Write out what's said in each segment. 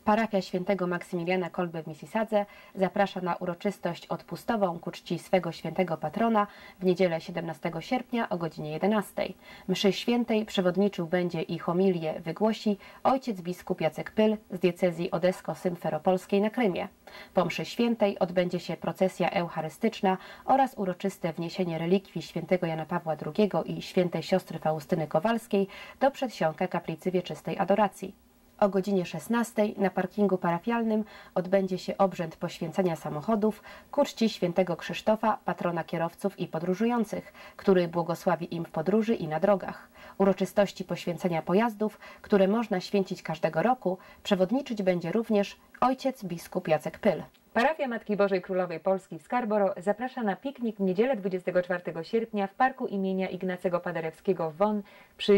Parafia świętego Maksymiliana Kolby w Mississadze zaprasza na uroczystość odpustową ku czci swego świętego patrona w niedzielę 17 sierpnia o godzinie 11. Mszy świętej przewodniczył będzie i homilię wygłosi ojciec biskup Jacek Pyl z diecezji odesko-symferopolskiej na Krymie. Po mszy świętej odbędzie się procesja eucharystyczna oraz uroczyste wniesienie relikwii świętego Jana Pawła II i świętej siostry Faustyny Kowalskiej do przedsionka kaplicy Wieczystej Adoracji. O godzinie 16 na parkingu parafialnym odbędzie się obrzęd poświęcenia samochodów ku czci świętego Krzysztofa, patrona kierowców i podróżujących, który błogosławi im w podróży i na drogach. Uroczystości poświęcenia pojazdów, które można święcić każdego roku, przewodniczyć będzie również ojciec biskup Jacek Pyl. Parafia Matki Bożej Królowej Polski w Scarborough zaprasza na piknik w niedzielę 24 sierpnia w parku imienia Ignacego Paderewskiego w Vaughan przy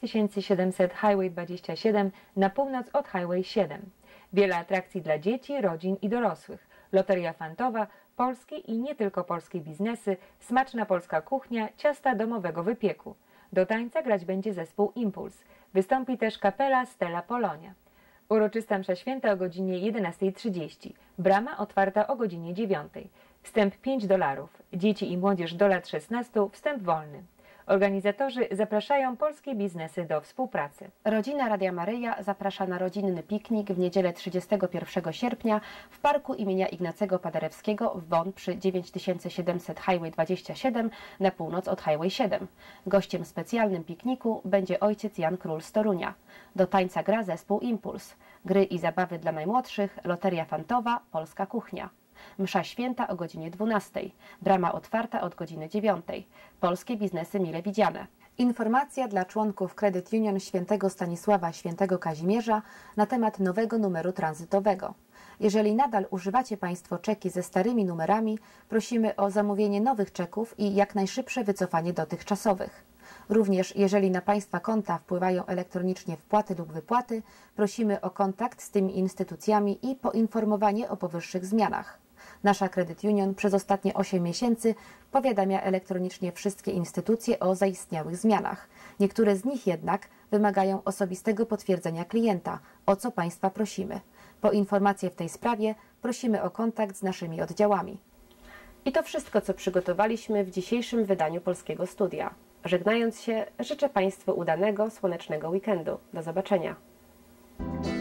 9700 Highway 27 na północ od Highway 7. Wiele atrakcji dla dzieci, rodzin i dorosłych. Loteria fantowa, polskie i nie tylko polskie biznesy, smaczna polska kuchnia, ciasta domowego wypieku. Do tańca grać będzie zespół Impuls. Wystąpi też kapela Stella Polonia. Uroczysta msza święta o godzinie 11:30. Brama otwarta o godzinie 9. Wstęp $5. Dzieci i młodzież do lat 16 wstęp wolny. Organizatorzy zapraszają polskie biznesy do współpracy. Rodzina Radia Maryja zaprasza na rodzinny piknik w niedzielę 31 sierpnia w parku imienia Ignacego Paderewskiego w Vaughan przy 9700 Highway 27 na północ od Highway 7. Gościem specjalnym pikniku będzie ojciec Jan Król z Torunia. Do tańca gra zespół Impuls. Gry i zabawy dla najmłodszych, loteria fantowa, polska kuchnia. Msza święta o godzinie 12. Brama otwarta od godziny 9. Polskie biznesy mile widziane. Informacja dla członków Credit Union Świętego Stanisława Świętego Kazimierza na temat nowego numeru tranzytowego. Jeżeli nadal używacie Państwo czeki ze starymi numerami, prosimy o zamówienie nowych czeków i jak najszybsze wycofanie dotychczasowych. Również jeżeli na Państwa konta wpływają elektronicznie wpłaty lub wypłaty, prosimy o kontakt z tymi instytucjami i poinformowanie o powyższych zmianach. Nasza Credit Union przez ostatnie 8 miesięcy powiadamia elektronicznie wszystkie instytucje o zaistniałych zmianach. Niektóre z nich jednak wymagają osobistego potwierdzenia klienta, o co Państwa prosimy. Po informacje w tej sprawie prosimy o kontakt z naszymi oddziałami. I to wszystko, co przygotowaliśmy w dzisiejszym wydaniu Polskiego Studia. Żegnając się, życzę Państwu udanego, słonecznego weekendu. Do zobaczenia.